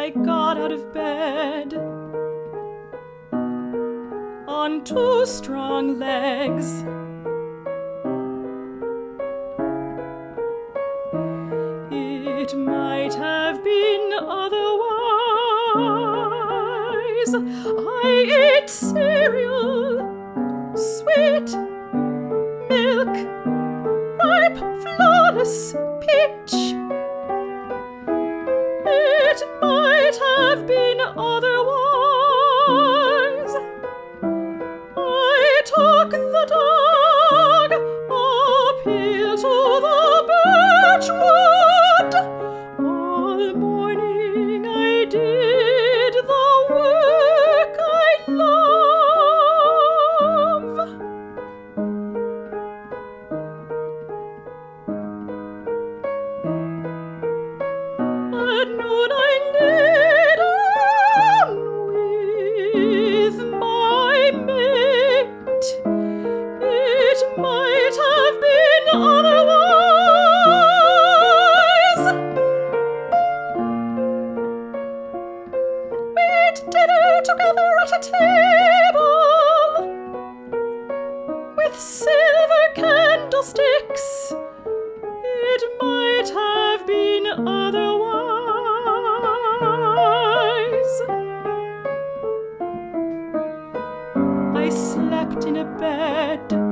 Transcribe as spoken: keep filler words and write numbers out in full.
I got out of bed on two strong legs. It might have been otherwise. I ate cereal, sweet milk, ripe, flawless peach. It might have been otherwise. I took the dog uphill to the birch wood. All morning I did the work I love. At noon I lay down with my mate. It might have been otherwise. We'd dinner together at a table with silver candlesticks. It might have been otherwise. I slept in a bed